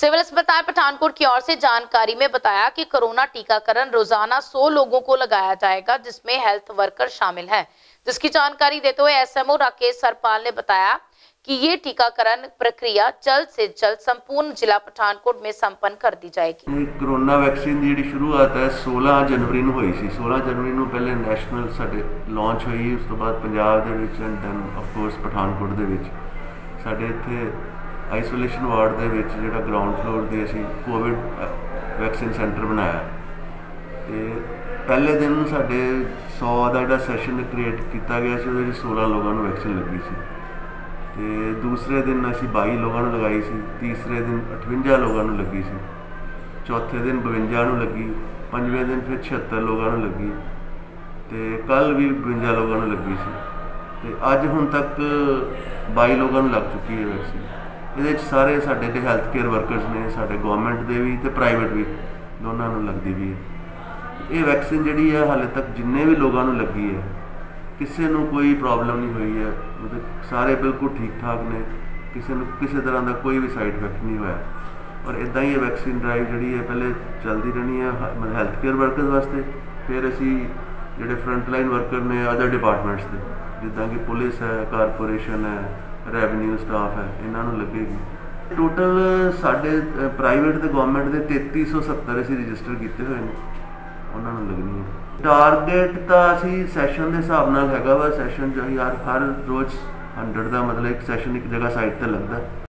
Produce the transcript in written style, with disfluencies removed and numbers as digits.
Civil अस्पताल पठानकोट की ओर से जानकारी में बताया कि कोरोना टीकाकरण रोजाना 100 लोगों को लगाया जाएगा, जिसमें हेल्थ वर्कर शामिल हैं। जिसकी जानकारी देते हुए एसएमओ राकेश सरपाल ने बताया कि ये टीकाकरण प्रक्रिया जल्द से जल्द संपूर्ण जिला पठानकोट में संपन्न कर दी जाएगी। कोरोना वैक्सीन की जी शुरुआत है 16 जनवरी को हुई सी। 16 जनवरी को पहले नैशनल साडे लॉन्च हुई, उस तो बाद पंजाब दे विच and then of course Pathankot दे विच साडे इत्थे आइसोलेशन वार्ड के जो ग्राउंड फ्लोर से असी कोविड वैक्सीन सेंटर बनाया। तो पहले दिन साढ़े 100 का सैशन क्रिएट किया गया, 16 लोगों को वैक्सीन लगी सी। तो दूसरे दिन असी 22 लोगों को लगाई सी, तीसरे दिन 58 लोगों को लगी सी, चौथे दिन 52 लगी, पंजवें दिन फिर 76 लोगों को लगी, तो कल भी 52 लोगों को लगी सी। तो अज हुण तक 22 लोगों को लग चुकी है वैक्सीन। ये सारे साढ़े जो हैल्थ केयर वर्करस ने, साढ़े गौरमेंट के भी तो प्राइवेट भी, दोनों को लगती भी है। ये वैक्सीन जी है हाले तक जिन्ने भी लोगों को लगी है, किसी को कोई प्रॉब्लम नहीं हुई है, मतलब सारे बिल्कुल ठीक ठाक ने, किसी तरह का कोई भी साइड इफेक्ट नहीं हुआ। और इदा ही ये वैक्सीन ड्राइव जी है पहले चलती रहनी है, मतलब हैल्थ केयर वर्करस वास्ते, फिर असी जोड़े फ्रंटलाइन वर्कर ने अदर डिपार्टमेंट्स के, जिदा कि पुलिस है, कारपोरेशन है, रेवन्यू स्टाफ है, इन्हों लगेगी। टोटल साढ़े प्राइवेट तो गौरमेंट के 3370 असी रजिस्टर किए हुए हैं, उन्होंने लगनी है। टारगेट तो असी सैशन के हिसाब नाल हैगा वा, सैशन जो हर रोज़ 100 का मतलब एक सैशन एक जगह साइड पर लगता है।